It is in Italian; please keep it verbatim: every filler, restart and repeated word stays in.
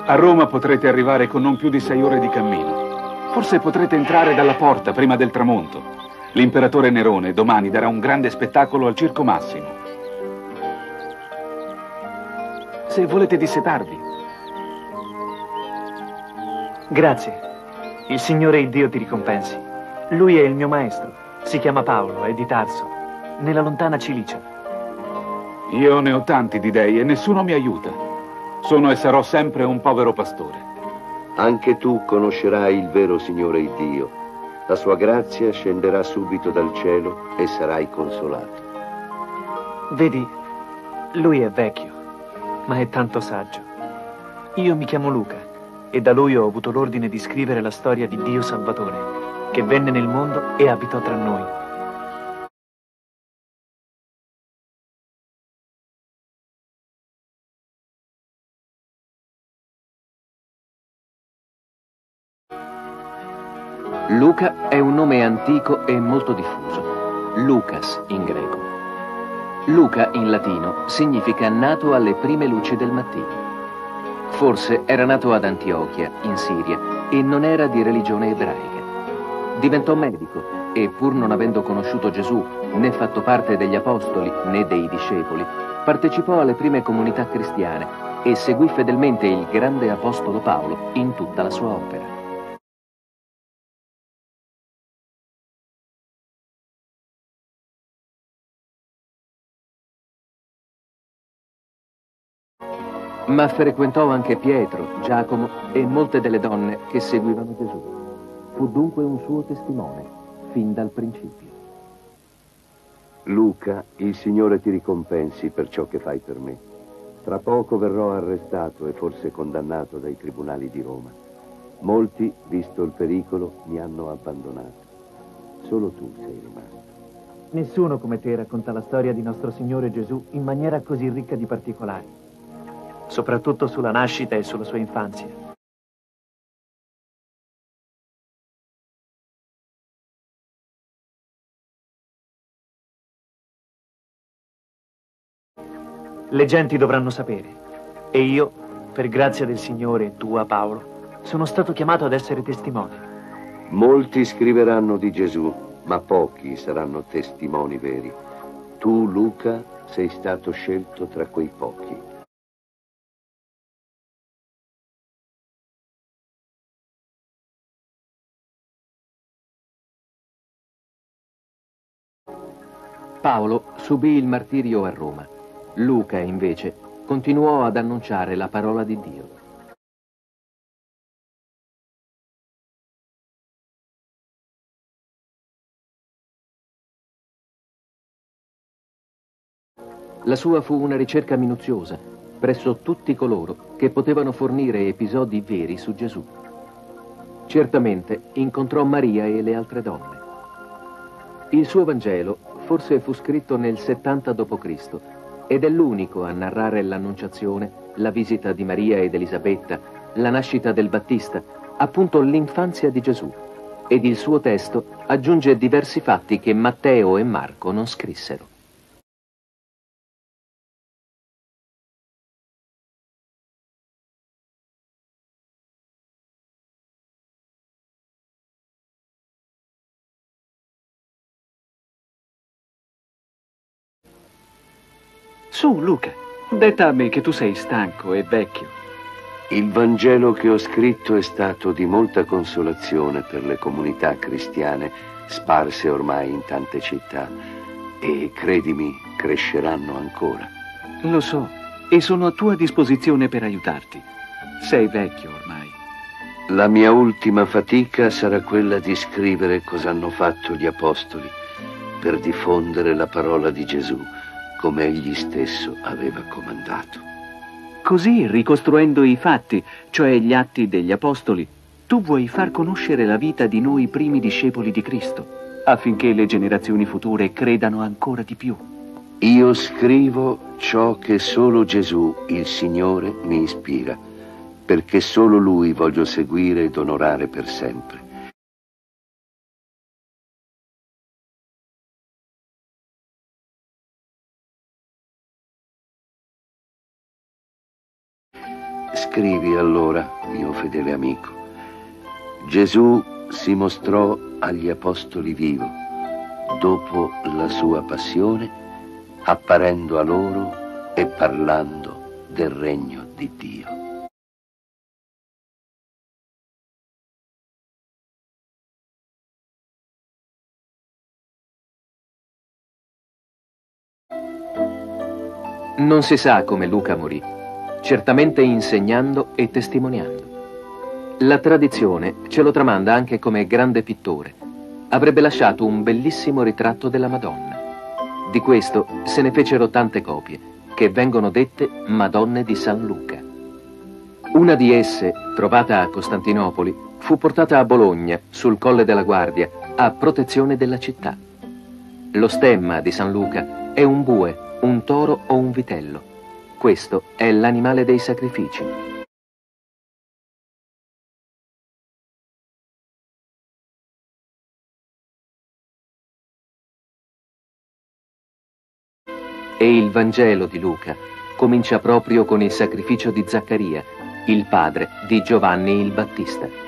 A Roma potrete arrivare con non più di sei ore di cammino. Forse potrete entrare dalla porta prima del tramonto. L'imperatore Nerone domani darà un grande spettacolo al Circo Massimo. Se volete dissetarvi. Grazie. Il Signore Iddio ti ricompensi. Lui è il mio maestro. Si chiama Paolo, è di Tarso, nella lontana Cilicia. Io ne ho tanti di dei e nessuno mi aiuta. Sono e sarò sempre un povero pastore. Anche tu conoscerai il vero Signore Iddio. La sua grazia scenderà subito dal cielo e sarai consolato. Vedi, lui è vecchio, ma è tanto saggio. Io mi chiamo Luca e da lui ho avuto l'ordine di scrivere la storia di Dio Salvatore, che venne nel mondo e abitò tra noi. Luca è un nome antico e molto diffuso. Lucas in greco. Luca in latino significa nato alle prime luci del mattino. Forse era nato ad Antiochia, in Siria, e non era di religione ebraica. Diventò medico e, pur non avendo conosciuto Gesù, né fatto parte degli apostoli né dei discepoli, partecipò alle prime comunità cristiane e seguì fedelmente il grande apostolo Paolo in tutta la sua opera. Ma frequentò anche Pietro, Giacomo e molte delle donne che seguivano Gesù. Fu dunque un suo testimone, fin dal principio. Luca, il Signore ti ricompensi per ciò che fai per me. Tra poco verrò arrestato e forse condannato dai tribunali di Roma. Molti, visto il pericolo, mi hanno abbandonato. Solo tu sei rimasto. Nessuno come te racconta la storia di nostro Signore Gesù in maniera così ricca di particolari, soprattutto sulla nascita e sulla sua infanzia. Le genti dovranno sapere, e io, per grazia del Signore, tua Paolo, sono stato chiamato ad essere testimone. Molti scriveranno di Gesù, ma pochi saranno testimoni veri. Tu, Luca, sei stato scelto tra quei pochi. Paolo subì il martirio a Roma. Luca, invece, continuò ad annunciare la parola di Dio. La sua fu una ricerca minuziosa presso tutti coloro che potevano fornire episodi veri su Gesù. Certamente incontrò Maria e le altre donne. Il suo Vangelo forse fu scritto nel settanta dopo Cristo ed è l'unico a narrare l'Annunciazione, la visita di Maria ed Elisabetta, la nascita del Battista, appunto l'infanzia di Gesù. Ed il suo testo aggiunge diversi fatti che Matteo e Marco non scrissero. Su, Luca, detta a me che tu sei stanco e vecchio. Il Vangelo che ho scritto è stato di molta consolazione per le comunità cristiane sparse ormai in tante città e, credimi, cresceranno ancora. Lo so, e sono a tua disposizione per aiutarti. Sei vecchio ormai. La mia ultima fatica sarà quella di scrivere cosa hanno fatto gli apostoli per diffondere la parola di Gesù, come egli stesso aveva comandato. Così, ricostruendo i fatti, cioè gli atti degli apostoli, tu vuoi far conoscere la vita di noi primi discepoli di Cristo, affinché le generazioni future credano ancora di più. Io scrivo ciò che solo Gesù, il Signore, mi ispira, perché solo Lui voglio seguire ed onorare per sempre. scrivi allora, mio fedele amico. Gesù si mostrò agli apostoli vivo, dopo la sua passione, apparendo a loro e parlando del regno di Dio. Non si sa come Luca morì, certamente insegnando e testimoniando. La tradizione ce lo tramanda anche come grande pittore. Avrebbe lasciato un bellissimo ritratto della Madonna. Di questo se ne fecero tante copie, che vengono dette Madonne di San Luca. Una di esse, trovata a Costantinopoli, fu portata a Bologna, sul Colle della Guardia, a protezione della città. Lo stemma di San Luca è un bue, un toro o un vitello. Questo è l'animale dei sacrifici. E il Vangelo di Luca comincia proprio con il sacrificio di Zaccaria, il padre di Giovanni il Battista.